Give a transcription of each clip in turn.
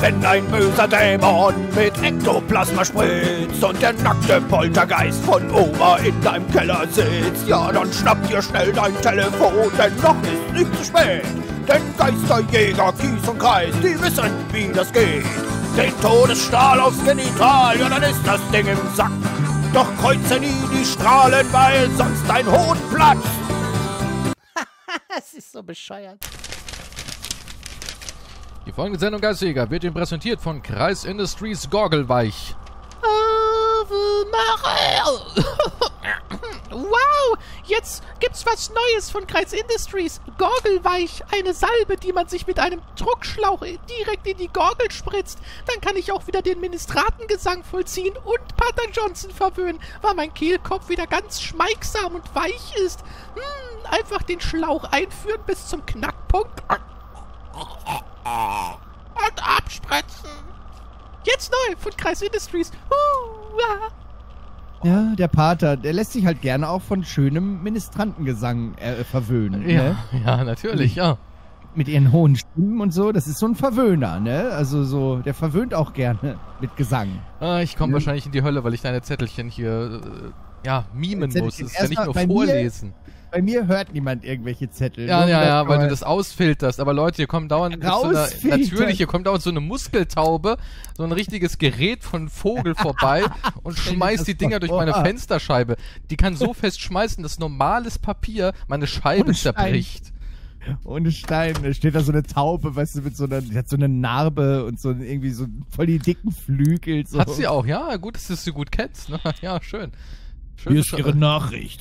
wenn ein böser Dämon mit Ektoplasma spritzt und der nackte Poltergeist von Oma in deinem Keller sitzt. Ja, dann schnapp dir schnell dein Telefon, denn noch ist nicht zu spät. Denn Geisterjäger, Kies und Kreis, die wissen, wie das geht. Den Todesstrahl aufs Genital, ja, dann ist das Ding im Sack. Doch kreuze nie die Strahlen, weil sonst dein Hohn platzt. Das ist so bescheuert. Die folgende Sendung Geisterjäger wird Ihnen präsentiert von Kreis Industries Gorgelweich. Wow, jetzt gibt's was Neues von Kreis Industries. Gorgelweich, eine Salbe, die man sich mit einem Druckschlauch direkt in die Gorgel spritzt. Dann kann ich auch wieder den Ministratengesang vollziehen und Pater Johnson verwöhnen, weil mein Kehlkopf wieder ganz schmeigsam und weich ist. Einfach den Schlauch einführen bis zum Knackpunkt und abspritzen. Jetzt neu von Kreis Industries. Ja, der Pater, der lässt sich halt gerne auch von schönem Ministrantengesang verwöhnen. Ja, ne? ja, natürlich, ja. Mit ihren hohen Stimmen und so, das ist so ein Verwöhner, ne? Also so, der verwöhnt auch gerne mit Gesang. Ich komme wahrscheinlich in die Hölle, weil ich deine Zettelchen hier, mimen muss. Das ist ja nicht nur vorlesen. Bei mir hört niemand irgendwelche Zettel. Ja, weil du das ausfilterst. Aber Leute, hier kommt dauernd hier kommt dauernd so eine Muskeltaube, so ein richtiges Gerät von Vogel vorbei und schmeißt die Dinger durch meine Fensterscheibe. Die kann so fest schmeißen, dass normales Papier meine Scheibe zerbricht. Ohne Stein, da steht da so eine Taube, weißt du, die hat so eine Narbe und so irgendwie so voll die dicken Flügel. So. Hat sie auch, ja, gut, dass du sie gut kennst, ne? Ja, schön. Hier ist Ihre Nachricht.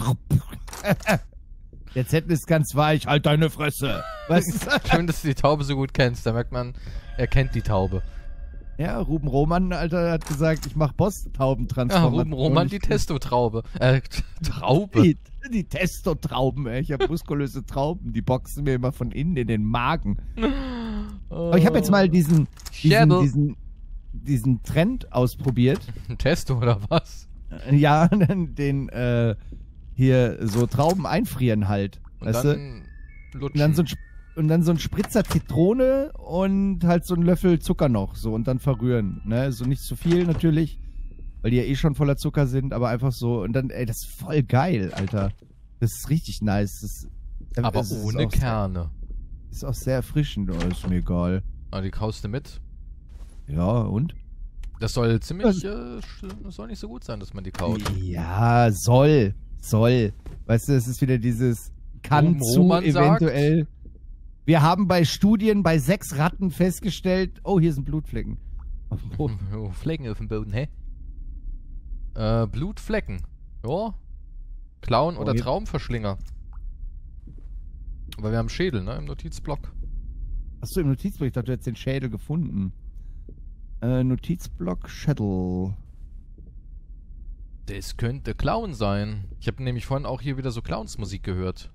Der Zettel ist ganz weich, halt deine Fresse. Was? Schön, dass du die Taube so gut kennst. Da merkt man, er kennt die Taube. Ja, Ruben Roman, Alter, hat gesagt, ich mach Boss-Taubentransformation. Ja, Ruben Roman, die Testotraube. Traube. Die Testotrauben, ey. Ich hab muskulöse Trauben, die boxen mir immer von innen in den Magen. Aber ich habe jetzt mal diesen Trend ausprobiert. Testo oder was? Ja, den, hier so Trauben einfrieren halt. Und weißt dann lutschen. Und dann so ein Spritzer Zitrone und halt so ein Löffel Zucker noch. So und dann verrühren. Ne? So nicht zu viel natürlich, weil die ja eh schon voller Zucker sind, aber einfach so. Und dann, ey, das ist voll geil, Alter. Das ist richtig nice. Aber ohne Kerne. Ist auch sehr erfrischend. Oh, ist mir egal. Ah, die kaufst du mit? Ja, und? Das soll ziemlich, soll nicht so gut sein, dass man die kaut. Ja, soll. Weißt du, es ist wieder dieses kann zu eventuell. Sagt, wir haben bei Studien bei 6 Ratten festgestellt, oh, hier sind Blutflecken. Auf dem Boden. Oh, Flecken auf dem Boden, hä? Blutflecken. Ja. Clown oder Traumverschlinger. Aber wir haben Schädel, ne, im Notizblock. Achso, im Notizblock, ich dachte, du hättest den Schädel gefunden. Notizblock Schädel. Das könnte Clown sein. Ich habe nämlich vorhin auch hier wieder so Clownsmusik gehört.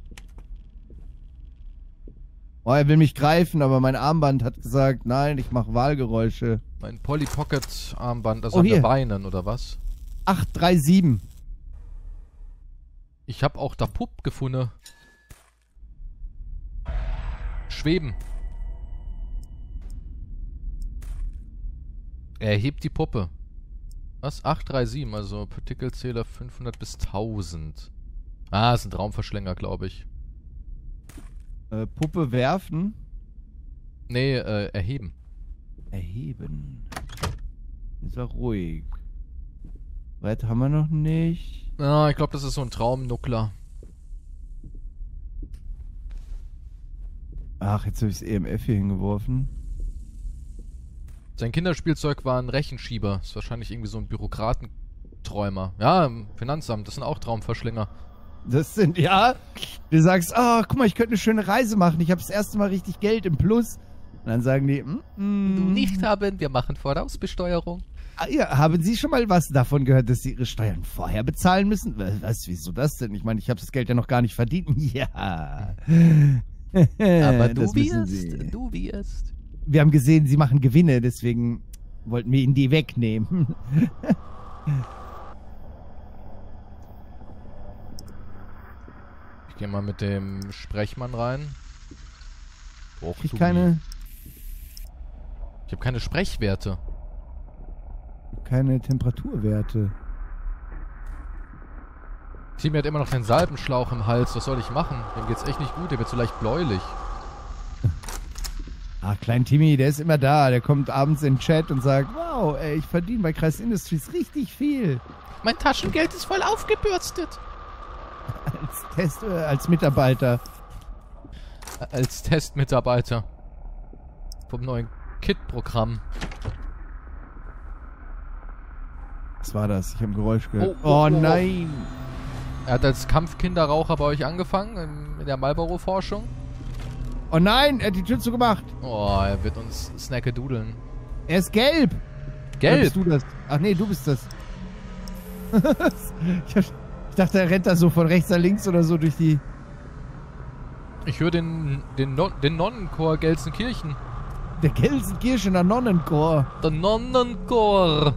Oh, er will mich greifen, aber mein Armband hat gesagt, nein, ich mache Wahlgeräusche. Mein Polly Pocket Armband, das soll wir weinen, oder was? 837. Ich habe auch da Pupp gefunden. Schweben. Er hebt die Puppe. Was? 837, also Partikelzähler 500 bis 1000. Ah, ist ein Traumverschlänger, glaube ich. Puppe werfen? Nee, erheben. Erheben. Ist auch ruhig. Weit haben wir noch nicht. Ah, ich glaube, das ist so ein Traumnuckler. Ach, jetzt habe ich das EMF hier hingeworfen. Sein Kinderspielzeug war ein Rechenschieber. Ist wahrscheinlich irgendwie so ein Bürokratenträumer. Ja, im Finanzamt, das sind auch Traumverschlinger. Das sind, ja. Du sagst, oh, guck mal, ich könnte eine schöne Reise machen. Ich habe das erste Mal richtig Geld im Plus. Und dann sagen die, Du nicht haben, wir machen Vorausbesteuerung. Ah, ja, haben Sie schon mal was davon gehört, dass Sie Ihre Steuern vorher bezahlen müssen? Was, wieso das denn? Ich meine, ich habe das Geld ja noch gar nicht verdient. Ja. Aber du wirst. Wir haben gesehen, Sie machen Gewinne, deswegen wollten wir Ihnen die wegnehmen. Ich gehe mal mit dem Sprechmann rein. Ich keine... Ich habe keine Sprechwerte. Keine Temperaturwerte. Timmy hat immer noch den Salbenschlauch im Hals. Was soll ich machen? Dem geht's echt nicht gut. Der wird so leicht bläulich. Ach, Klein Timmy, der ist immer da. Der kommt abends in den Chat und sagt, wow, ey, ich verdiene bei Kreis Industries richtig viel. Mein Taschengeld ist voll aufgebürstet. Als Mitarbeiter. Als Testmitarbeiter. Vom neuen KIT-Programm. Was war das? Ich habe ein Geräusch gehört. Oh nein! Er hat als Kampfkinderraucher bei euch angefangen, in der Marlboro-Forschung. Oh nein, er hat die Tür zugemacht. Oh, er wird uns snackedudeln. Er ist gelb. Gelb? Oder bist du das? Ach nee, du bist das. Ich dachte, er rennt da so von rechts nach links oder so durch die... Ich höre den Nonnenchor Gelsenkirchen. Der Gelsenkirchener Nonnenchor. Der Nonnenchor.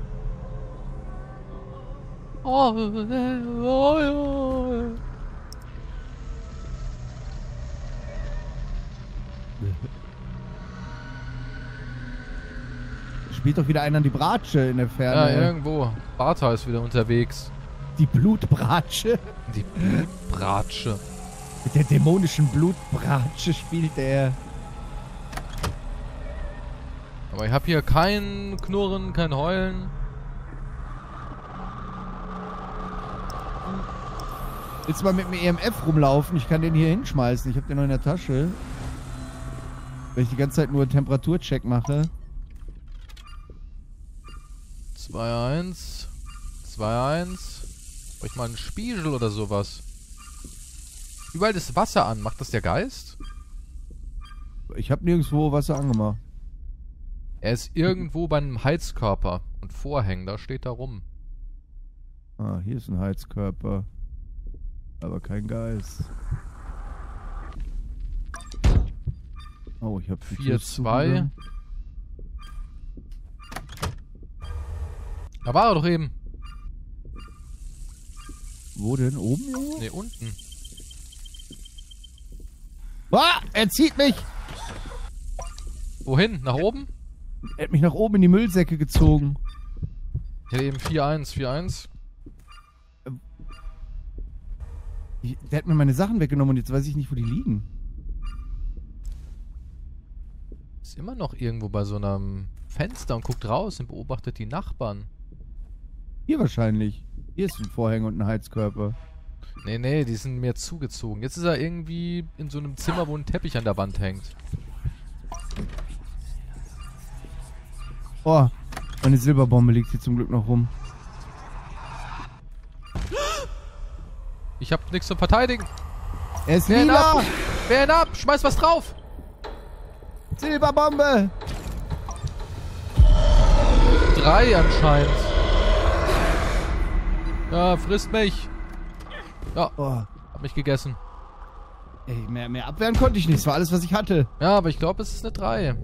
Spielt doch wieder einer an die Bratsche in der Ferne. Ja, irgendwo. Bartha ist wieder unterwegs. Die Blutbratsche. Die Blutbratsche. Mit der dämonischen Blutbratsche spielt er. Aber ich habe hier kein Knurren, kein Heulen. Willst du mal mit dem EMF rumlaufen? Ich kann den hier hinschmeißen. Ich habe den noch in der Tasche. Weil ich die ganze Zeit nur Temperaturcheck mache. 2-1. 2-1. Brauche ich mal einen Spiegel oder sowas? Überall ist Wasser an. Macht das der Geist? Ich habe nirgendwo Wasser angemacht. Er ist irgendwo bei einem Heizkörper. Und Vorhängen, da steht da rum. Ah, hier ist ein Heizkörper. Aber kein Geist. Oh, ich habe 4-2. Da war er doch eben. Wo denn? Oben, Junge? Ne, unten. Ah, er zieht mich! Wohin? Nach oben? Er hat mich nach oben in die Müllsäcke gezogen. Ich hatte eben 4-1, 4-1. Der hat mir meine Sachen weggenommen und jetzt weiß ich nicht, wo die liegen. Ist immer noch irgendwo bei so einem Fenster und guckt raus und beobachtet die Nachbarn. Hier wahrscheinlich. Hier ist ein Vorhang und ein Heizkörper. Nee, die sind mir zugezogen. Jetzt ist er irgendwie in so einem Zimmer, wo ein Teppich an der Wand hängt. Oh, meine Silberbombe liegt hier zum Glück noch rum. Ich hab nichts zum Verteidigen. Er ist Wehr ihn lila! ab! Wehr ihn ab! Schmeiß was drauf! Silberbombe! 3 anscheinend. Ja, frisst mich. Ja, Oh. hab mich gegessen. Ey, mehr abwehren konnte ich nicht. Das war alles, was ich hatte. Ja, aber ich glaube, es ist eine 3.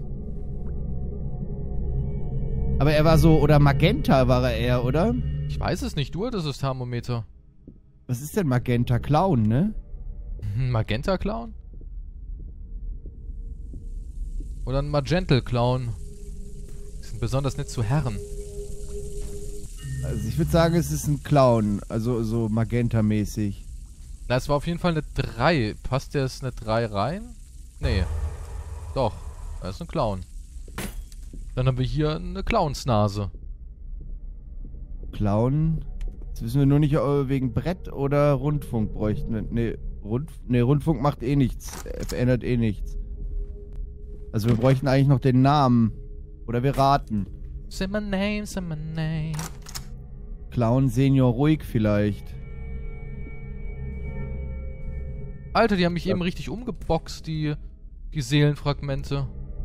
Aber er war so, oder Magenta war er eher, oder? Ich weiß es nicht. Du hattest das Thermometer. Was ist denn Magenta? Clown, ne? Magenta Clown? Oder ein Magental Clown? Die sind besonders nett zu Herren. Also ich würde sagen, es ist ein Clown. Also so Magenta-mäßig. Na, es war auf jeden Fall eine 3. Passt jetzt eine 3 rein? Nee. Doch. Das ist ein Clown. Dann haben wir hier eine Clownsnase. Clown? Jetzt wissen wir nur nicht, ob wir wegen Brett oder Rundfunk bräuchten. Nee, Rundfunk macht eh nichts. Verändert eh nichts. Also wir bräuchten eigentlich noch den Namen. Oder wir raten. Say my name, say my name. Clown Senior ruhig vielleicht. Alter, die haben mich eben richtig umgeboxt, die Seelenfragmente.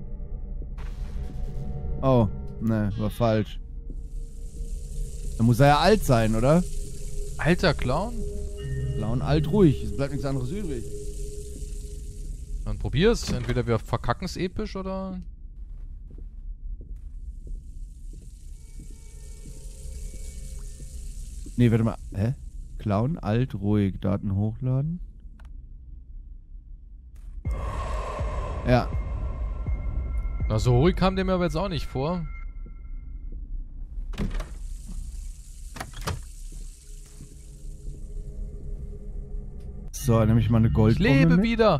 Oh, ne, war falsch. Dann muss er ja alt sein, oder? Alter Clown? Clown alt ruhig. Es bleibt nichts anderes übrig. Dann probier's. Entweder wir verkacken's episch oder... Nee, warte mal. Hä? Clown alt ruhig. Daten hochladen. Ja. Na, so ruhig kam der mir aber jetzt auch nicht vor. So, nehme ich mal eine Ich Goldbombe lebe mit. wieder.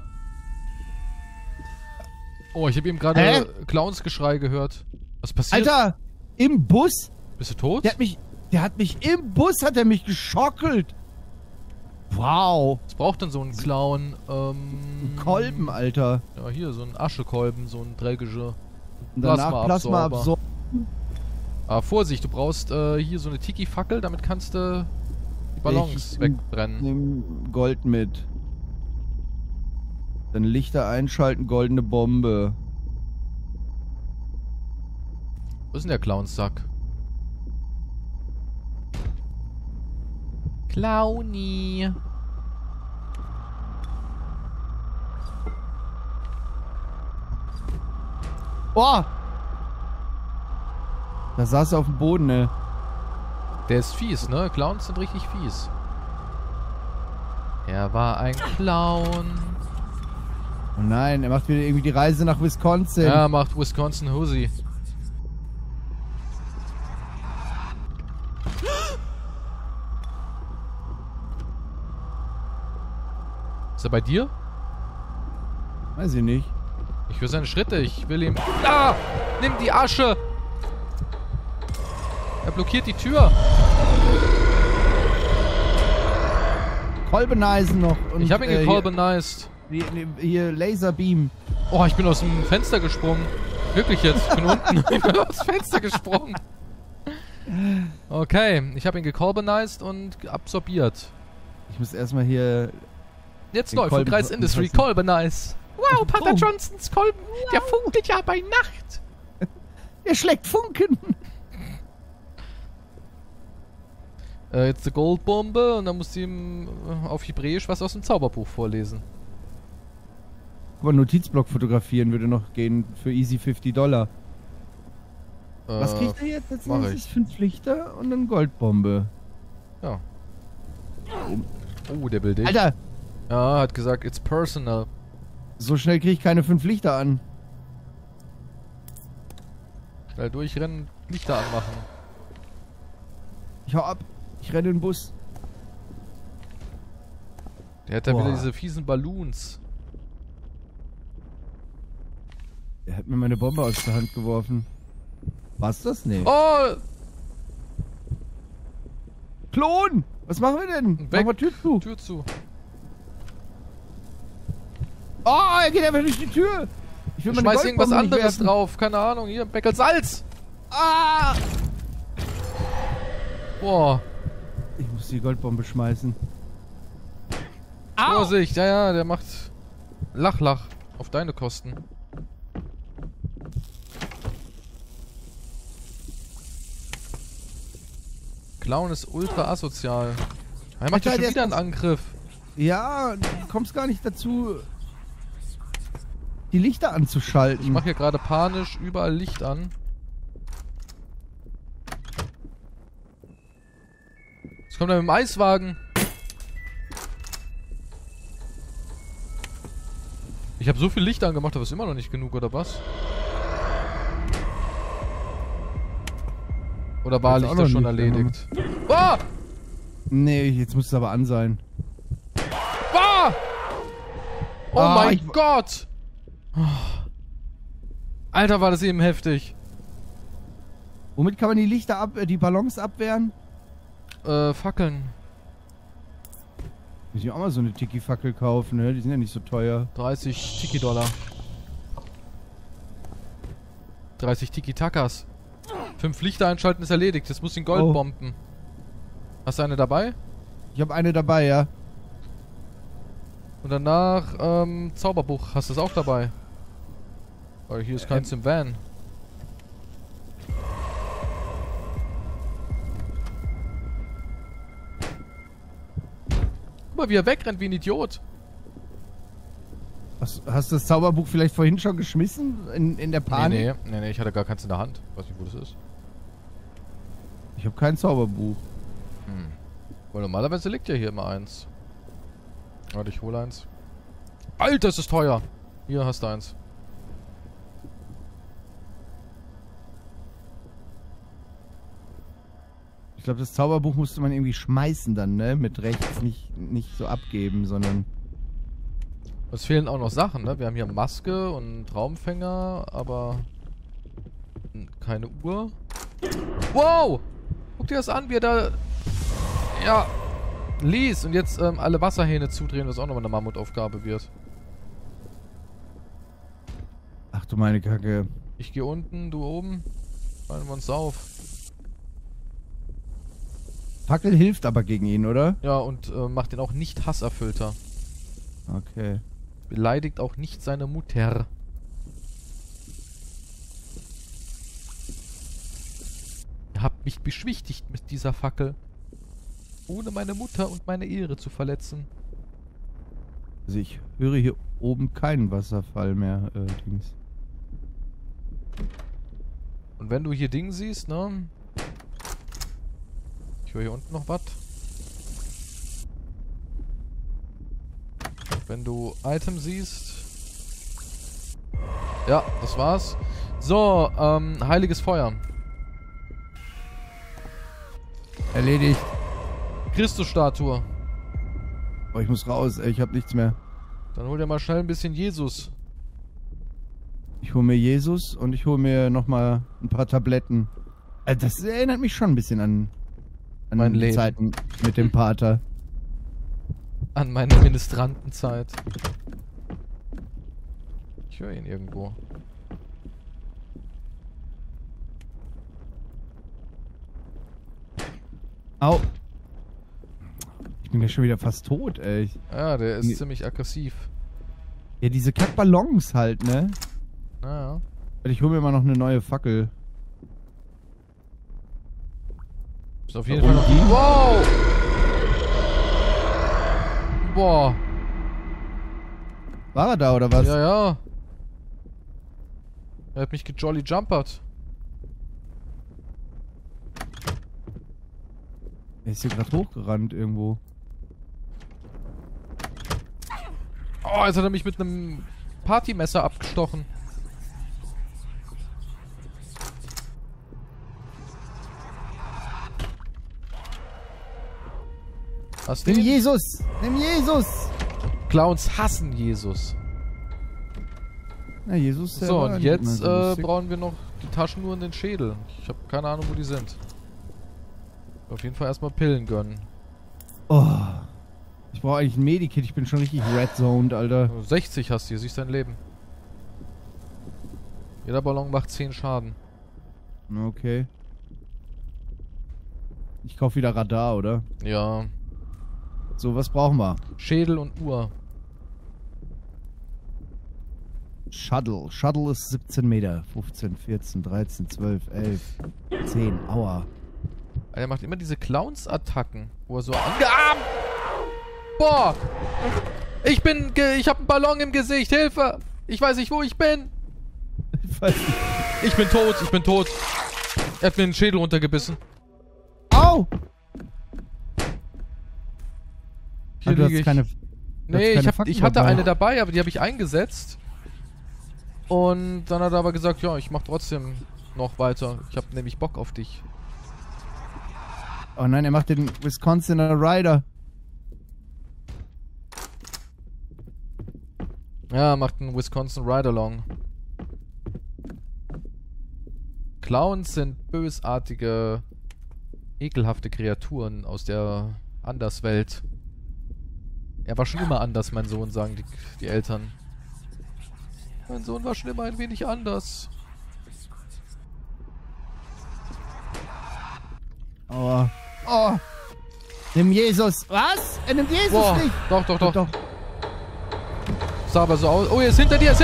Oh, ich habe eben gerade Clownsgeschrei gehört. Was passiert? Alter, im Bus? Bist du tot? Der hat mich im Bus, hat er mich geschockelt. Wow. Was braucht denn so ein Clown? Ein Kolben, Alter. Ja, hier, so ein Aschekolben, so ein dreckiger Und danach Plasmaabsorber. Aber Vorsicht, du brauchst hier so eine Tiki-Fackel, damit kannst du die Ballons wegbrennen. Nimm Gold mit. Dann Lichter einschalten, goldene Bombe. Wo ist denn der Clownsack? Clowny. Boah! Da saß er auf dem Boden, ne? Der ist fies, ne? Clowns sind richtig fies. Er war ein Clown. Oh nein, er macht wieder irgendwie die Reise nach Wisconsin. Ja, macht Wisconsin Husi. Ist er bei dir? Weiß ich nicht. Ich höre seine Schritte. Ich will ihm... Ah! Nimm die Asche! Er blockiert die Tür. Kolbeneisen noch. Und, Ich habe ihn gekolbenized. Hier Laserbeam. Oh, ich bin aus dem Fenster gesprungen. Wirklich jetzt. Ich bin unten. Ich bin aus dem Fenster gesprungen. Okay, ich habe ihn gekolbenized und absorbiert. Ich muss erstmal hier... Jetzt Den neu von Kolben- Kreis Industry. Kolbenize. Wow, Pater Johnsons Kolben, der funkelt ja bei Nacht. Er schlägt Funken. Jetzt eine Goldbombe und dann musst du ihm auf Hebräisch was aus dem Zauberbuch vorlesen. Guck mal, Notizblock fotografieren würde noch gehen für easy $50. Was kriegt er jetzt? Jetzt mach ist es 5 Lichter und dann Goldbombe. Ja. Oh, der will dich. Alter, Ja, hat gesagt, it's personal. so schnell kriege ich keine 5 Lichter an. Schnell durchrennen, Lichter anmachen. Ich hau ab. Ich renne in den Bus. Der hat da Boah. wieder diese fiesen Balloons. Er hat mir meine Bombe aus der Hand geworfen. War's das? Nee. Oh! Klon! Was machen wir denn? Weg. Mach mal Tür zu. Tür zu. Oh, er geht einfach durch die Tür. Ich will meine Schmeiß irgendwas Goldbombe nicht anderes werfen. drauf. Keine Ahnung. Hier, ein Beckel Salz. Ah! Boah. Ich muss die Goldbombe schmeißen. Vorsicht. Ja, ja, der macht Lach auf deine Kosten. Clown ist ultra asozial. Er macht ja Alter, schon der wieder einen ist- Angriff. Ja, du kommst gar nicht dazu, die Lichter anzuschalten. Ich mache hier gerade panisch überall Licht an. Jetzt kommt er mit dem Eiswagen. Ich habe so viel Licht angemacht, aber ist immer noch nicht genug, oder was? Oder war Ist auch Lichter noch schon nicht erledigt? Ah! Nee, jetzt muss es aber an sein. Ah! Oh Ah, mein ich- Gott! Alter, war das eben heftig. Womit kann man die Lichter die Ballons abwehren? Fackeln. Muss ich auch mal so eine Tiki-Fackel kaufen, ne? Die sind ja nicht so teuer. 30 Tiki-Dollar. 30 Tiki-Takas. 5 Lichter einschalten ist erledigt. Jetzt muss den Gold Oh. bomben. Hast du eine dabei? Ich habe eine dabei, ja. Und danach, Zauberbuch. Hast du es auch dabei? Weil hier ist keins im Van. Guck mal, wie er wegrennt wie ein Idiot. Hast du das Zauberbuch vielleicht vorhin schon geschmissen? In der Panik? Nee, ich hatte gar keins in der Hand. Weiß nicht, wo das ist. Ich habe kein Zauberbuch. Weil normalerweise liegt ja hier immer eins. Warte, ich hole eins. Alter, ist das teuer. Hier hast du eins. glaube, das Zauberbuch musste man irgendwie schmeißen dann, ne? Mit rechts nicht so abgeben, sondern... Es fehlen auch noch Sachen, ne? Wir haben hier Maske und Traumfänger, aber... keine Uhr. Wow! Guck dir das an, wie er da... Ja... lies! Und jetzt alle Wasserhähne zudrehen, was auch nochmal eine Mammutaufgabe wird. Ach du meine Kacke. Ich gehe unten, du oben. Fallen wir uns auf. Fackel hilft aber gegen ihn, oder? Ja, und macht ihn auch nicht hasserfüllter. Okay. Beleidigt auch nicht seine Mutter. Ihr habt mich beschwichtigt mit dieser Fackel. Ohne meine Mutter und meine Ehre zu verletzen. Also ich höre hier oben keinen Wasserfall mehr, Dings. Und wenn du hier Ding siehst, ne? Ich höre hier unten noch was. Wenn du Item siehst. Ja, das war's. So, heiliges Feuer. Erledigt. Christusstatue. Oh, ich muss raus, ey, ich hab nichts mehr. Dann hol dir mal schnell ein bisschen Jesus. Ich hole mir Jesus und ich hole mir nochmal ein paar Tabletten. Das erinnert mich schon ein bisschen an mein die Leben. Zeiten mit dem Pater. An meine Ministrantenzeit. Ich höre ihn irgendwo. Au. Ich bin ja schon wieder fast tot, ey. Ja, der ist ziemlich aggressiv. Ja, diese Kackballons halt, ne? Naja. Ich hole mir mal noch eine neue Fackel. Ist auf jeden Fall noch... Wow! Boah. War er da, oder was? Ja, ja. Er hat mich gejolly jumpert. Er ist hier gerade hochgerannt irgendwo. Oh, jetzt hat er mich mit einem Partymesser abgestochen. Hast du Nimm ihn? Jesus! Nimm Jesus! Clowns hassen Jesus. Na, Jesus So, war und nicht jetzt immer so lustig. brauchen wir noch die Taschenuhr und den Schädel. Ich habe keine Ahnung, wo die sind. Auf jeden Fall erstmal Pillen gönnen. Oh. Ich brauche eigentlich ein Medikit, ich bin schon richtig red-zoned, Alter. 60 hast du hier, siehst dein Leben. Jeder Ballon macht 10 Schaden. Okay. Ich kaufe wieder Radar, oder? Ja. So, was brauchen wir? Schädel und Uhr. Shuttle. Shuttle ist 17 Meter. 15, 14, 13, 12, 11, 10. Aua. Er macht immer diese Clowns-Attacken, wo er so angearmt. Boah! Ich hab einen Ballon im Gesicht, Hilfe! Ich weiß nicht, wo ich bin! Ich weiß nicht. Ich bin tot. Er hat mir den Schädel runtergebissen. Au! Hier du hast liege ich. keine... Nee, keine ich Fakten hatte dabei. eine dabei, aber die habe ich eingesetzt. Und dann hat er aber gesagt, ja, ich mach trotzdem noch weiter. Ich habe nämlich Bock auf dich. Oh nein, er macht den Wisconsin Rider. Ja, macht einen Wisconsin Ride-Along. Clowns sind bösartige, ekelhafte Kreaturen aus der Anderswelt. Er war schon immer anders, mein Sohn, sagen die Eltern. Mein Sohn war schon immer ein wenig anders. Oh. Oh. Nimm Jesus. Was? Er nimmt Jesus Boah, nicht. doch. Sah aber so aus. Oh, er ist hinter dir,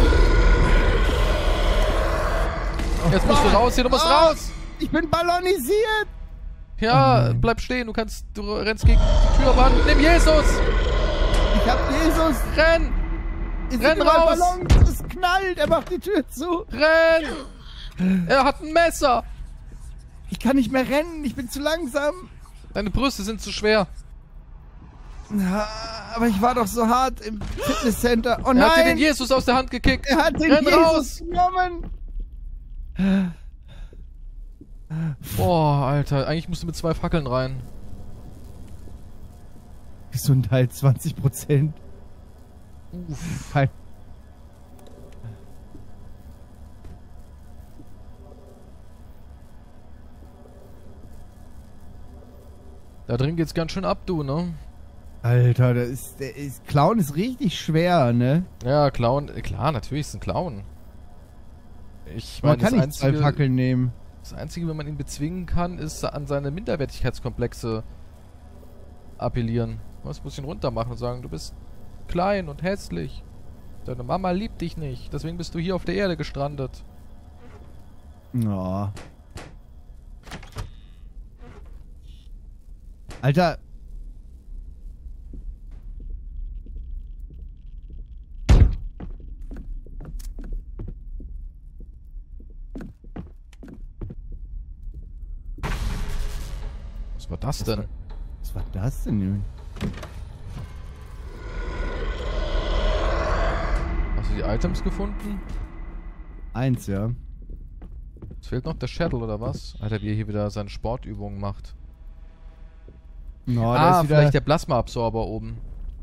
Jetzt musst du raus hier, du musst raus! Ich bin ballonisiert. Ja, bleib stehen, du rennst gegen die Türwand. Nimm Jesus! Ich hab Jesus. Renn! Es Renn sind überall raus! Ballons. Es knallt. Er macht die Tür zu. Renn! Er hat ein Messer! Ich kann nicht mehr rennen. Ich bin zu langsam. Deine Brüste sind zu schwer. Na, aber ich war doch so hart im Fitnesscenter. Oh Er nein. hat dir den Jesus aus der Hand gekickt. Er hat den Renn Jesus raus! genommen. Boah, Alter. Eigentlich musst du mit 2 Fackeln rein. Gesundheit 20%. Uff. Kein. Da drin geht's ganz schön ab, du, ne? Alter, Clown ist richtig schwer, ne? Ja, Clown, klar, natürlich ist ein Clown. Man kann nicht 2 Fackeln nehmen. Das Einzige, wenn man ihn bezwingen kann, ist an seine Minderwertigkeitskomplexe appellieren. Man muss ihn runter machen und sagen, du bist klein und hässlich. Deine Mama liebt dich nicht, deswegen bist du hier auf der Erde gestrandet. Ja. Alter. Was war das denn? Was war das denn? Hast du die Items gefunden? 1, ja. Es fehlt noch der Shuttle oder was? Alter, wie er hier wieder seine Sportübungen macht. No, da ist wieder vielleicht der Plasmaabsorber oben.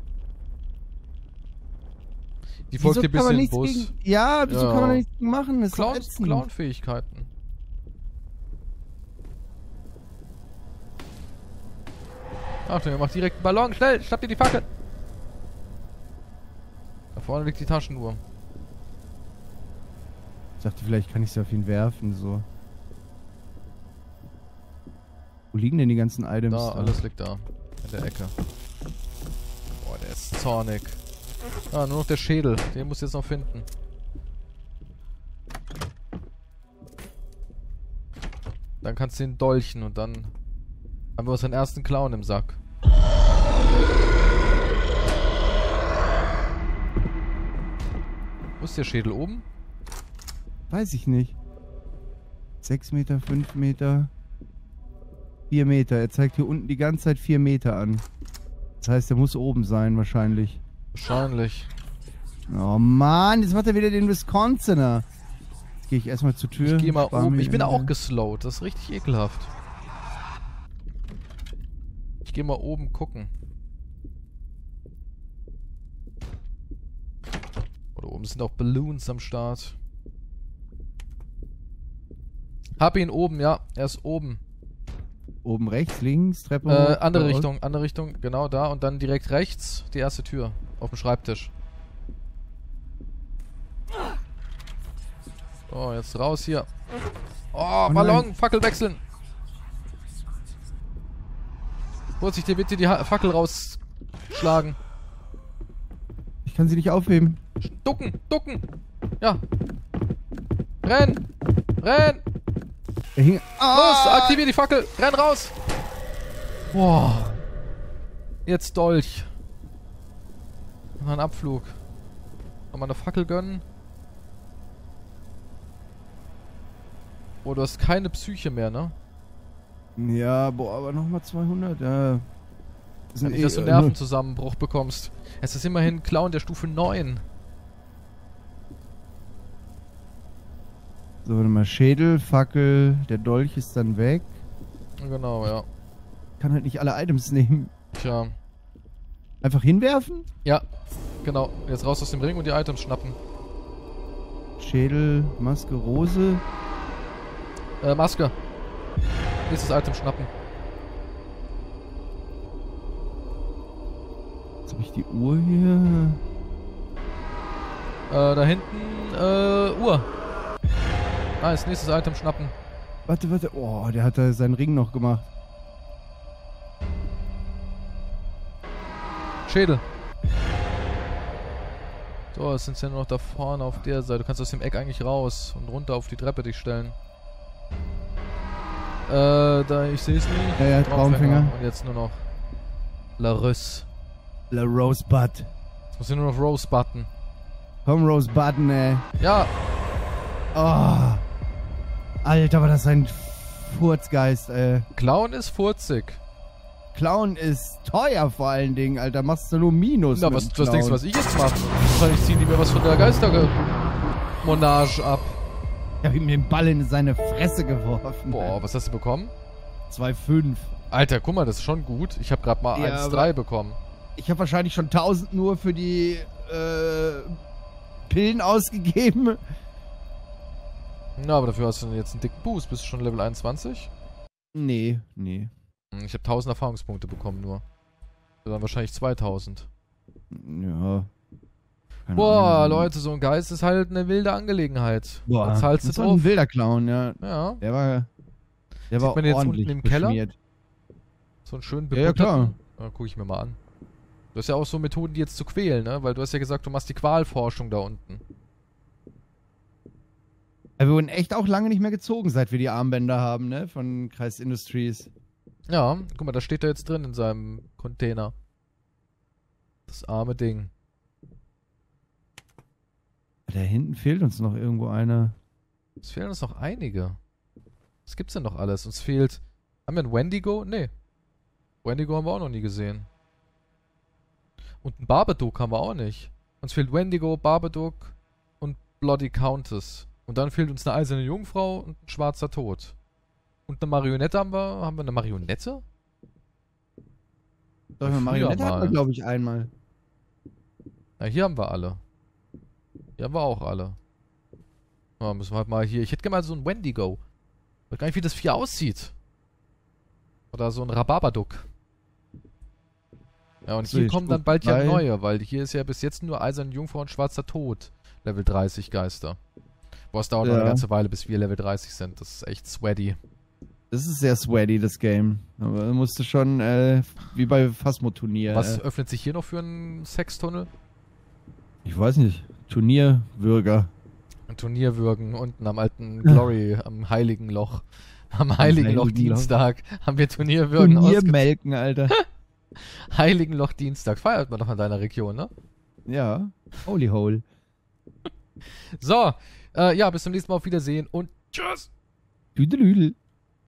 Die folgt dir bis in den Bus. Wieso kann man da nichts gegen machen? Das ist Clown-Fähigkeiten. Achtung, er macht direkt einen Ballon. Schnell, schnapp dir die Fackel. Da vorne liegt die Taschenuhr. Ich dachte, vielleicht kann ich sie auf ihn werfen, so. Wo liegen denn die ganzen Items? Da, alles liegt da. In der Ecke. Boah, der ist zornig. Ah, nur noch der Schädel. Den muss ich jetzt noch finden. Dann kannst du ihn dolchen und dann haben wir unseren ersten Clown im Sack. Wo ist der Schädel oben? Weiß ich nicht. 6 Meter, 5 Meter, 4 Meter. Er zeigt hier unten die ganze Zeit 4 Meter an. Das heißt, er muss oben sein wahrscheinlich. Wahrscheinlich. Oh Mann, jetzt macht er wieder den Wisconsiner. Jetzt gehe ich erstmal zur Tür. Ich gehe mal oben. Ich bin auch geslowt. Das ist richtig ekelhaft. Ich gehe mal oben gucken. Oder oben sind auch Balloons am Start. Hab ihn oben, ja. Er ist oben. Oben rechts, links, Treppe hoch. Andere Richtung. Genau da. Und dann direkt rechts die erste Tür. Auf dem Schreibtisch. So, jetzt raus hier. Oh, Ballon, nein. Fackel wechseln. Vorsicht, dir bitte die Fackel rausschlagen. Ich kann sie nicht aufheben. Ducken. Ja. Renn. Er hing. Los, aktivier die Fackel. Renn raus. Boah. Jetzt Dolch. Noch ein Abflug. Nochmal eine Fackel gönnen. Oh, du hast keine Psyche mehr, ne? Ja, boah, aber nochmal 200, ja. Nicht, dass du Nervenzusammenbruch bekommst. Es ist immerhin Clown der Stufe 9. So, warte mal, Schädel, Fackel, der Dolch ist dann weg. Genau, ja. Kann halt nicht alle Items nehmen. Tja. Einfach hinwerfen? Ja, genau. Jetzt raus aus dem Ring und die Items schnappen. Schädel, Maske, Rose. Maske. Nächstes Item schnappen. Jetzt habe ich die Uhr hier. Da hinten, Uhr. Nice, nächstes Item schnappen. Warte. Oh, der hat da seinen Ring noch gemacht. Schädel. So, jetzt sind ja nur noch da vorne auf der Seite. Du kannst aus dem Eck eigentlich raus und runter auf die Treppe dich stellen. Ich sehe es nicht. Ja, Traumfänger. Und jetzt nur noch La Rose. La Rosebud. Jetzt muss ich nur noch Rose Button. Komm, Rosebutton, ey. Ja. Oh. Alter, war das ein Furzgeist, ey. Clown ist furzig. Clown ist teuer vor allen Dingen, Alter. Machst du nur Minus. Na, was denkst du, was ich jetzt mache? Wahrscheinlich ziehen die mir was von der Geistermonage ab. Ich hab ihm den Ball in seine Fresse geworfen. Boah, was hast du bekommen? 2,5. Alter, guck mal, das ist schon gut. Ich habe gerade mal Ja, 1,3 bekommen. Ich habe wahrscheinlich schon 1000 nur für die Pillen ausgegeben. Na, aber dafür hast du jetzt einen dicken Boost. Bist du schon Level 21? Nee. Ich habe 1000 Erfahrungspunkte bekommen nur. Dann wahrscheinlich 2000. Ja. Keine Boah, Ahnung. Leute, so ein Geist ist halt eine wilde Angelegenheit. Boah, Da zahlst du das war ein drauf. wilder Clown, ja. Ja, Der war man jetzt ordentlich unten im Keller? beschmiert. so einen schönen Ja, klar. Ja, guck ich mir mal an. Du hast ja auch so Methoden, die jetzt zu quälen, ne? Weil du hast ja gesagt, du machst die Qualforschung da unten. Wir wurden echt auch lange nicht mehr gezogen, seit wir die Armbänder haben, ne? Von Kreis Industries. Ja, guck mal, da steht er jetzt drin in seinem Container. Das arme Ding. Da hinten fehlt uns noch irgendwo einer. Es fehlen uns noch einige. Was gibt's denn noch alles? Uns fehlt... Haben wir ein Wendigo? Nee. Wendigo haben wir auch noch nie gesehen. Und ein Babadook haben wir auch nicht. Uns fehlt Wendigo, Babadook und Bloody Countess. Und dann fehlt uns eine eiserne Jungfrau und ein schwarzer Tod. Und eine Marionette haben wir. Haben wir eine Marionette? Doch, eine Marionette mal. hatten wir, glaube ich, einmal. Na, hier haben wir alle. Hier haben wir auch alle. Ja, müssen wir halt mal hier... Ich hätte gerne mal so ein Wendigo. Ich weiß gar nicht, wie das Vieh aussieht. Oder so ein Rhabarberduck. Ja, und So, hier ich kommen dann guck bald ja mal. neue, weil hier ist ja bis jetzt nur Eiserne Jungfrau und Schwarzer Tod. Level 30 Geister. Boah, es dauert noch eine Ja. ganze Weile, bis wir Level 30 sind. Das ist echt sweaty. Das ist sehr sweaty, das Game. Aber da musst du schon, wie bei Phasmo-Turnier. Was öffnet sich hier noch für einen Sextunnel? Ich weiß nicht. Turnierwürger. Ein Turnierwürgen unten am alten Glory, am Heiligen Loch. Am Heiligen Loch Heiligen Loch. Dienstag haben wir Turnierwürgen Turniermelken, Alter. Heiligen Loch Dienstag. Feiert man doch in deiner Region, ne? Ja. Holy hole. So, ja, bis zum nächsten Mal. Auf Wiedersehen und tschüss! Düdelüdel.